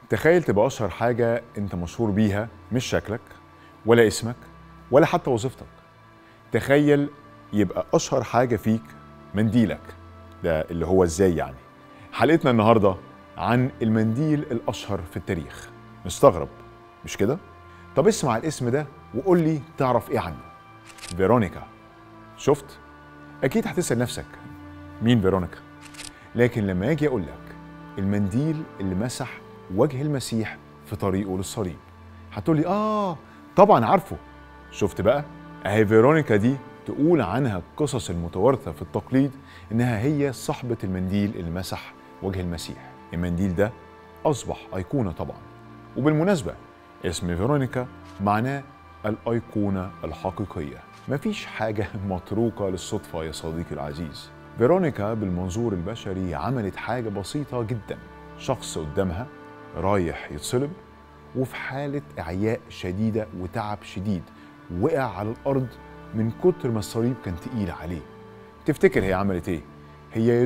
تخيل تبقى أشهر حاجة أنت مشهور بيها مش شكلك ولا اسمك ولا حتى وظيفتك. تخيل يبقى أشهر حاجة فيك منديلك. ده اللي هو إزاي يعني؟ حلقتنا النهاردة عن المنديل الأشهر في التاريخ. مستغرب مش كده؟ طب اسمع الاسم ده وقول لي تعرف إيه عنه. فيرونيكا. شفت؟ أكيد هتسأل نفسك مين فيرونيكا؟ لكن لما أجي أقول لك المنديل اللي مسح وجه المسيح في طريقه للصليب هتقولي طبعا عارفه. شفت بقى؟ اهي فيرونيكا دي تقول عنها القصص المتوارثة في التقليد انها هي صاحبة المنديل اللي مسح وجه المسيح. المنديل ده اصبح ايقونة طبعا، وبالمناسبة اسم فيرونيكا معناه الايقونة الحقيقية. مفيش حاجة متروكة للصدفة يا صديقي العزيز. فيرونيكا بالمنظور البشري عملت حاجة بسيطة جدا. شخص قدامها رايح يتصلب وفي حالة إعياء شديدة وتعب شديد، وقع على الأرض من كتر ما الصليب كان تقيل عليه. تفتكر هي عملت إيه؟ هي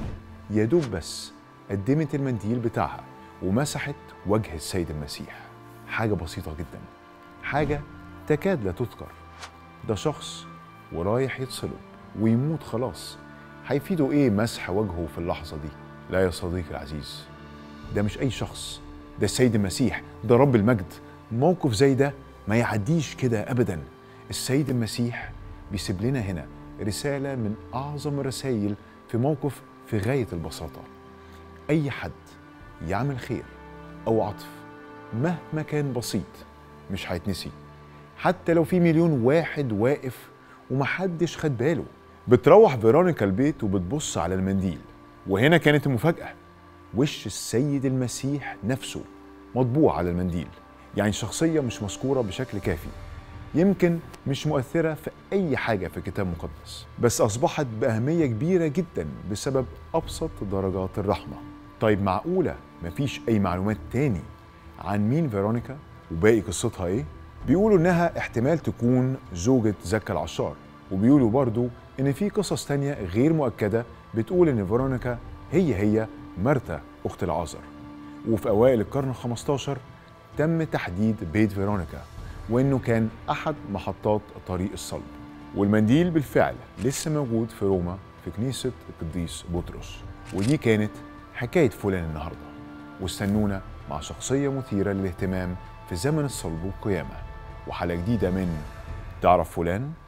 يدوب بس قدمت المنديل بتاعها ومسحت وجه السيد المسيح. حاجة بسيطة جدا، حاجة تكاد لا تذكر. ده شخص ورايح يتصلب ويموت خلاص، هيفيده إيه مسح وجهه في اللحظة دي؟ لا يا صديقي العزيز، ده مش أي شخص، ده السيد المسيح، ده رب المجد. موقف زي ده ما يعديش كده أبدا. السيد المسيح بيسيب لنا هنا رسالة من أعظم الرسائل في موقف في غاية البساطة. أي حد يعمل خير أو عطف مهما كان بسيط مش هيتنسي، حتى لو في مليون واحد واقف ومحدش خد باله. بتروح فيرونيكا البيت وبتبص على المنديل، وهنا كانت المفاجأة. وش السيد المسيح نفسه مطبوع على المنديل، يعني شخصية مش مذكورة بشكل كافي، يمكن مش مؤثرة في أي حاجة في الكتاب المقدس، بس أصبحت بأهمية كبيرة جدا بسبب أبسط درجات الرحمة. طيب معقولة مفيش أي معلومات تاني عن مين فيرونيكا وباقي قصتها إيه؟ بيقولوا إنها احتمال تكون زوجة زكا العشار، وبيقولوا برضو إن في قصص تانية غير مؤكدة بتقول إن فيرونيكا هي مرتا أخت العازر. وفي أوائل القرن ال15 تم تحديد بيت فيرونيكا وإنه كان أحد محطات طريق الصلب، والمنديل بالفعل لسه موجود في روما في كنيسة القديس بطرس. ودي كانت حكاية فلان النهاردة، واستنونا مع شخصية مثيرة للاهتمام في زمن الصلب والقيامة، وحلقة جديدة من تعرف فلان.